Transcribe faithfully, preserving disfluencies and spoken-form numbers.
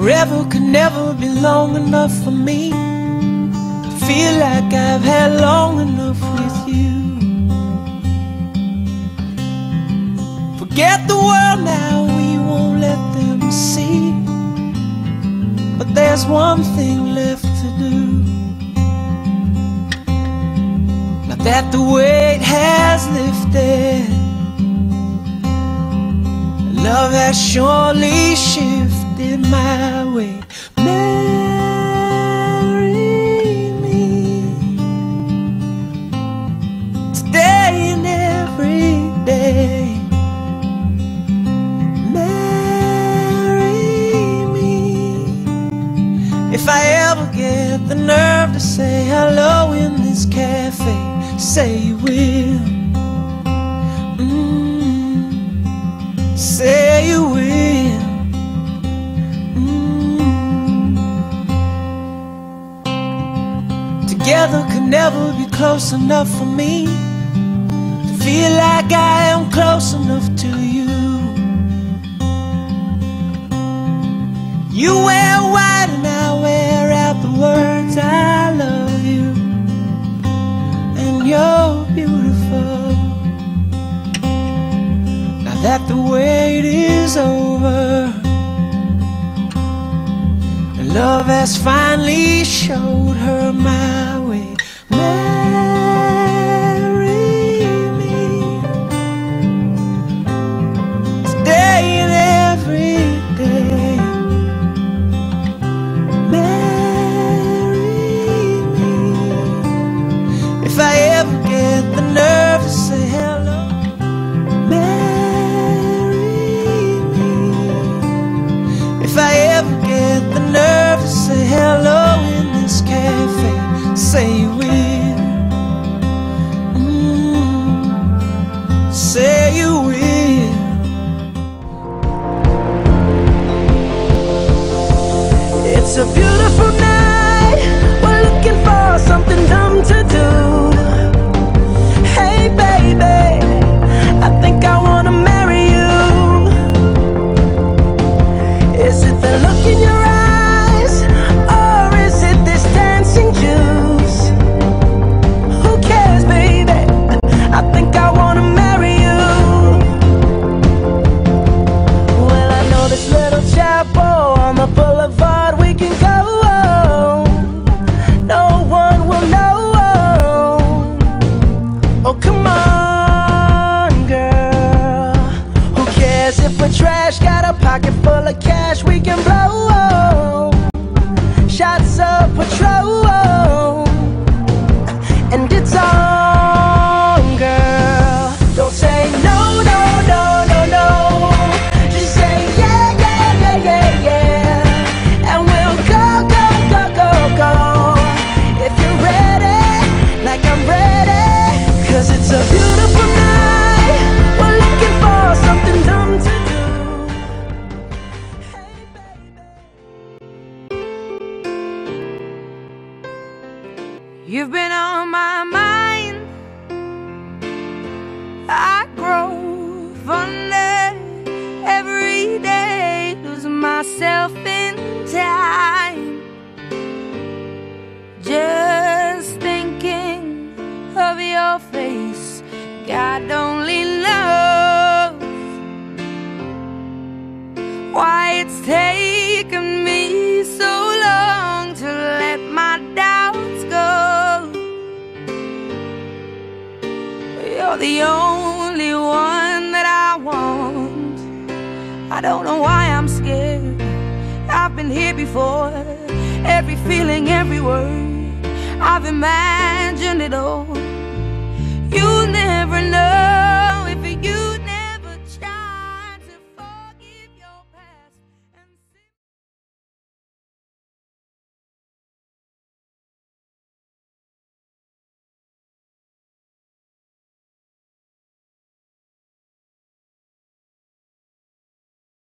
Forever could never be long enough for me. I feel like I've had long enough with you. Forget the world now, we won't let them see. But there's one thing left to do. Now that the weight has lifted, love has surely shifted my way. Marry me today and every day. Marry me. If I ever get the nerve to say hello in this cafe, say you will. Say you will. mm. Together could never be close enough for me to feel like I am close enough to you. You wear white and I wear out the words I love you, and you're beautiful. That the wait is over, and love has finally showed her my way. Marry me today and every day. Marry me. If I ever get the nerve to say hello, if I ever get the nerve to say hello in this cafe, say you will. mm, Say you will. It's a beautiful night, we're looking for something dumb to do. Hey baby, I think I wanna marry you. Is it the look in your eyes, or is it this dancing juice? Who cares, baby? I think I wanna marry you. Well, I know this little chapel on the boulevard we can go. No one will know. Oh, come on, girl. Who cares if we're trash? Got a pocket full of cash we can blow. Shots of Patrol, and it's on, girl. Don't say no, no, no, no, no. Just say yeah, yeah, yeah, yeah, yeah. And we'll go, go, go, go, go. If you're ready, like I'm ready. Cause it's a beautiful night, we're looking for something dumb to do. You've been on my mind. I grow fonder every day, lose myself in time. Just thinking of your face, God only knows why it's taken me so long to let my doubts go. You're the only one that I want. I don't know why I'm scared. I've been here before. Every feeling, every word, I've imagined it all. You'll never know